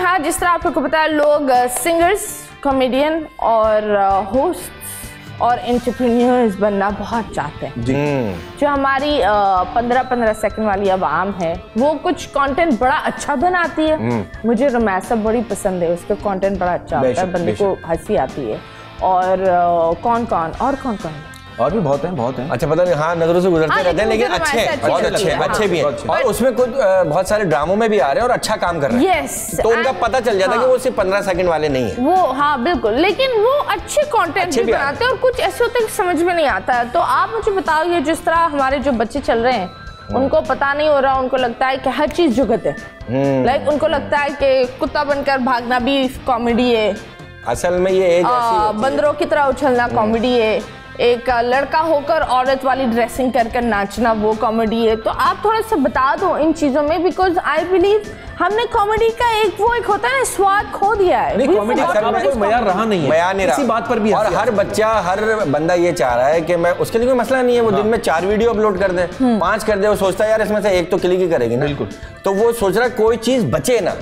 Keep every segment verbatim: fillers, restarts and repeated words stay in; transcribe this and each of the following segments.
हाँ, जिस तरह आप लोग को पता है, लोग सिंगर्स, कॉमेडियन और होस्ट और एंटरप्रेन्योर्स बनना बहुत चाहते हैं। जी। जो हमारी पंद्रह पंद्रह सेकंड वाली आवाम है, वो कुछ कंटेंट बड़ा अच्छा बनाती है। मुझे रमैसा बड़ी पसंद है, उसका कंटेंट बड़ा अच्छा होता है, बंदे को हंसी आती है। और uh, कौन कौन और कौन कौन और भी बहुत हैं बहुत हैं अच्छा, पता नहीं, हाँ नजरों से गुजरते रहते हैं, लेकिन अच्छे बहुत अच्छे अच्छे भी हैं। और उसमें कुछ बहुत सारे ड्रामों में भी आ रहे हैं और अच्छा काम कर रहे हैं। yes, तो उनका पता चल जाता है कि वो सिर्फ पंद्रह सेकंड वाले नहीं है। वो हाँ बिल्कुल, लेकिन वो अच्छे कंटेंट भी बनाते हैं और कुछ ऐसे होते हैं समझ में नहीं आता है। तो आप मुझे बताओ, ये जिस तरह हमारे जो बच्चे चल रहे हैं, उनको पता नहीं हो रहा, उनको लगता है कि हर चीज जुगत है। लाइक उनको लगता है कि कुत्ता बनकर भागना भी कॉमेडी है, असल में ये एज ऐसी बंदरों की तरह उछलना कॉमेडी है, एक लड़का होकर औरत वाली ड्रेसिंग कर कर नाचना वो कॉमेडी है। तो आप थोड़ा सा बता दो इन चीजों में, बिकॉज आई बिलीव हमने कॉमेडी का एक वो एक होता है ना स्वाद खो दिया है। नहीं, कॉमेडी का कोई मयार रहा नहीं है, मयार नहीं रहा, इसी बात पर भी। और हर बच्चा हर बंदा ये चाह रहा है कि मैं, उसके लिए कोई मसला नहीं है, वो दिन में चार वीडियो अपलोड कर दे, पांच कर दे, वो सोचता है यार इसमें से एक तो क्लिक ही करेगी ना। बिल्कुल। तो वो सोच रहा है कोई चीज बचे ना,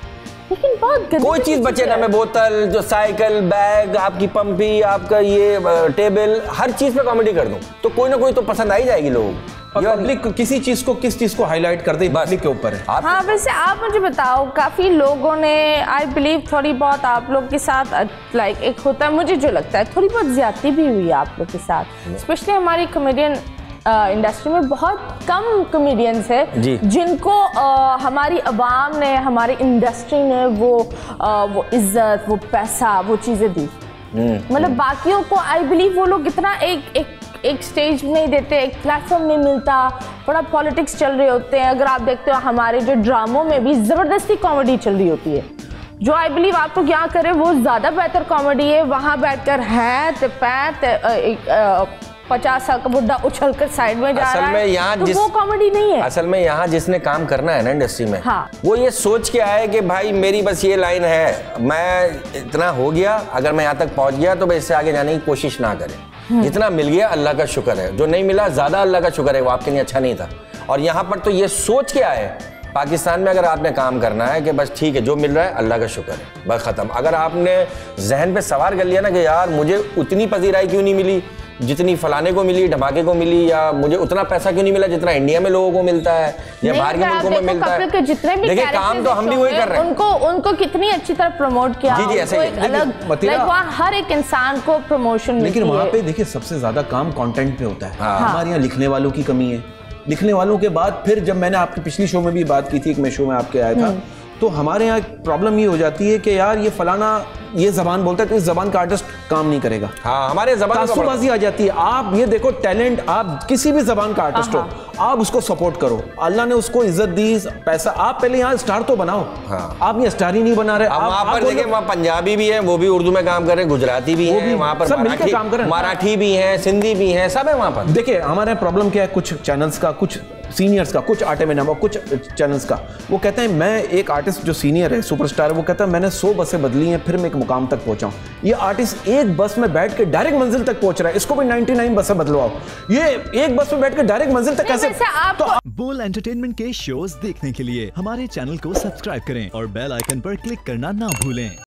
लेकिन बहुत कोई चीज बचे ना। मैं बोतल, जो साइकिल, बैग, आपकी पंपी, आपका ये टेबल, हर चीज पे कॉमेडी कर दूं तो कोई ना कोई तो पसंद आ ही जाएगी लोगों को। और पब्लिक किसी चीज को किस चीज को हाईलाइट कर दे, पब्लिक के ऊपर है। हाँ, वैसे आप मुझे बताओ, काफी लोगों ने आई बिलीव थोड़ी बहुत आप लोग के साथ लाइक एक होता है, मुझे जो लगता है थोड़ी बहुत ज्यादती भी हुई है आप लोग के साथ, स्पेशली हमारी कॉमेडियन इंडस्ट्री में बहुत कम कॉमेडियंस है जिनको uh, हमारी अवाम ने, हमारी इंडस्ट्री ने वो uh, वो इज्जत, वो पैसा, वो चीजें दी। मतलब बाकियों को आई बिलीव वो लोग इतना एक एक एक स्टेज नहीं देते, एक प्लेटफॉर्म नहीं मिलता, बड़ा पॉलिटिक्स चल रहे होते हैं। अगर आप देखते हो हमारे जो ड्रामों में भी जबरदस्ती कॉमेडी चल रही होती है, जो आई बिलीव आप लोग यहाँ करें वो ज्यादा बेहतर कॉमेडी है। वहां बैठकर है ते पैत पचास साल का बुढ़ा उछल कर साइड में जा रहा है, यहाँ तो जिस, वो कॉमेडी नहीं है। असल में यहाँ जिसने काम करना है ना इंडस्ट्री में, हाँ। वो ये सोच के आया कि भाई मेरी बस ये लाइन है, मैं इतना हो गया, अगर मैं यहाँ तक पहुंच गया तो मैं इससे आगे जाने की कोशिश ना करें। जितना मिल गया अल्लाह का शुक्र है, जो नहीं मिला ज्यादा अल्लाह का शुक्र है, वो आपके लिए अच्छा नहीं था। और यहाँ पर तो ये सोच के आए, पाकिस्तान में अगर आपने काम करना है कि बस ठीक है जो मिल रहा है अल्लाह का शुक्र है, बस खत्म। अगर आपने जहन पे सवार कर लिया ना कि यार मुझे उतनी पजीराई क्यों नहीं मिली जितनी फलाने को मिली, धमाके को मिली, या मुझे उतना पैसा क्यों नहीं मिला जितना इंडिया में लोगों को मिलता है या बाहर के मुल्कों में मिलता है। जितने भी देखिए काम तो हम भी वही कर रहे हैं, उनको उनको कितनी अच्छी तरह प्रमोट किया। जी जी ऐसे ही अलग वहाँ हर एक इंसान को प्रमोशन, लेकिन वहाँ पे देखिए सबसे ज्यादा काम कंटेंट पे होता है। हमारे यहाँ लिखने वालों की कमी है। लिखने वालों के बाद फिर जब मैंने आपकी पिछली शो में भी बात की थी, एक मैं शो में आपके आया था, तो हमारे यहाँ प्रॉब्लम ये हो जाती है कि यार ये फलाना ये जबान बोलता है तो इस जबान का आर्टिस्ट काम नहीं करेगा। हाँ, हमारे जबान तासुबाजी आ जाती है। आप ये देखो टैलेंट, आप किसी भी जबान का आर्टिस्ट हो, आप उसको सपोर्ट करो। अल्लाह ने उसको इज्जत दी, पैसा, आप पहले यहाँ स्टार तो बनाओ। हाँ। आप ये स्टार ही नहीं बना रहे। आप वहाँ पर देखिए, वहाँ पंजाबी भी है, वो भी उर्दू में काम कर रहे हैं, गुजराती भी है, वहाँ पर मराठी काम कर रहे हैं, मराठी भी है, सिंधी भी है, सब है वहाँ पर। देखिए हमारे प्रॉब्लम क्या है, कुछ चैनल्स का, कुछ सीनियर्स का, कुछ आटे में नाम, कुछ चैनल्स का, वो कहते हैं मैं एक आर्टिस्ट जो सीनियर है, सुपरस्टार है, वो कहता है मैंने सौ बसें बदली हैं फिर मैं एक मुकाम तक पहुंचा हूं। ये आर्टिस्ट एक बस में बैठ के डायरेक्ट मंजिल तक पहुंच रहा है, इसको भी निन्यानवे बसें बदलवाओ। ये एक बस में बैठ के डायरेक्ट मंजिल तक कैसे? तो बोल एंटरटेनमेंट के शोज देखने के लिए हमारे चैनल को सब्सक्राइब करें और बेल आइकन पर क्लिक करना ना भूलें।